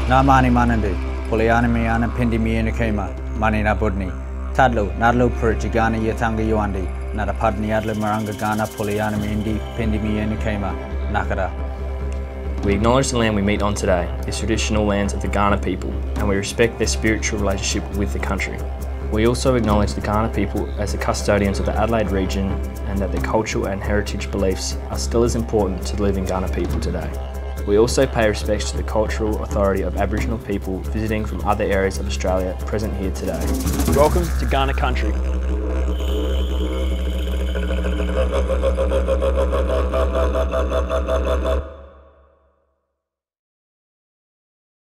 Na mani manandi, Poliana Miana Pendimi and Kema, Manina Budni, Tadlo, Nadlo per Gigana Yatanga Yuandi, Nadapadni Adla Maranga Ghana, Poliana Mindi, Pendimi and Kema, Nakara. We acknowledge the land we meet on today, the traditional lands of the Kaurna people, and we respect their spiritual relationship with the country. We also acknowledge the Kaurna people as the custodians of the Adelaide region and that their cultural and heritage beliefs are still as important to the living Kaurna people today. We also pay respects to the cultural authority of Aboriginal people visiting from other areas of Australia present here today. Welcome to Kaurna country.